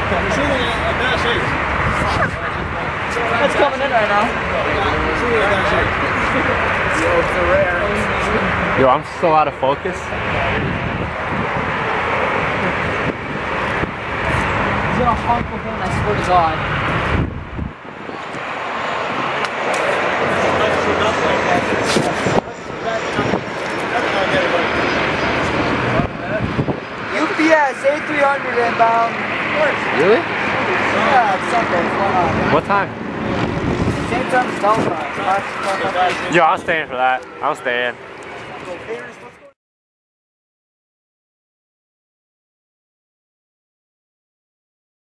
You're shooting a dash 8. It's coming in right now. You're shooting a dash 8. Yo, I'm so out of focus. He's gonna honk with him, I swear to God. UPS A300 inbound. Really? Yeah, it's Sunday. What time? Same time as Delta. Yo, I'm staying for that. I'm staying.